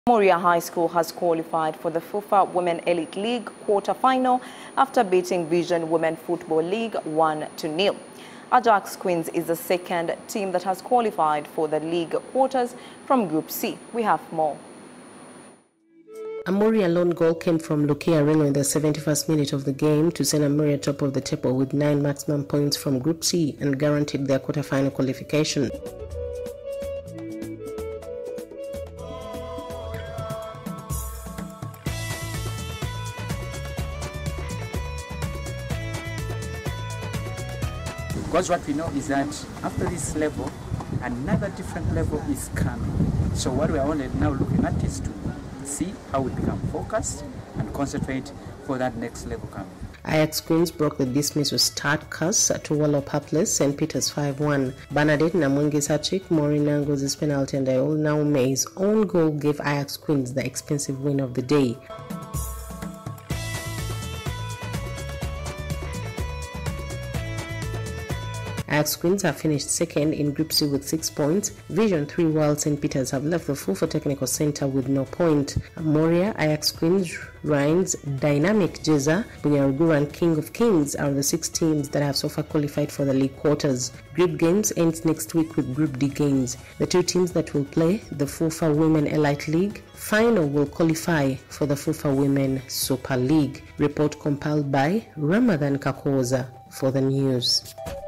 Moria High School has qualified for the FUFA Women Elite League quarter-final after beating Vision Women Football League 1-0. Ajax Queens is the second team that has qualified for the league quarters from Group C. We have more. A Moria lone goal came from Lukia Reno in the 71st minute of the game to send Moria top of the table with 9 maximum points from Group C and guaranteed their quarter-final qualification. Because what we know is that after this level, another different level is coming. So what we are only now looking at is to see how we become focused and concentrate for that next level coming. Ajax Queens broke the dismiss with Start Cus to Wallop Hapless, St. Peter's 5-1. Bernadette Namwengi's hat-trick, Maureen Nango's penalty and Iol Naume's own goal gave Ajax Queens the expensive win of the day. Ajax Queens have finished second in Group C with 6 points. Vision 3 while St. Peter's have left the FUFA Technical Center with no point. Moria, Ajax Queens, Rhines, Dynamic Jeza, Bunyarugur and King of Kings are the 6 teams that have so far qualified for the league quarters. Group games ends next week with Group D games. The 2 teams that will play the FUFA Women Elite League final will qualify for the FUFA Women Super League. Report compiled by Ramadan Kakoza for the news.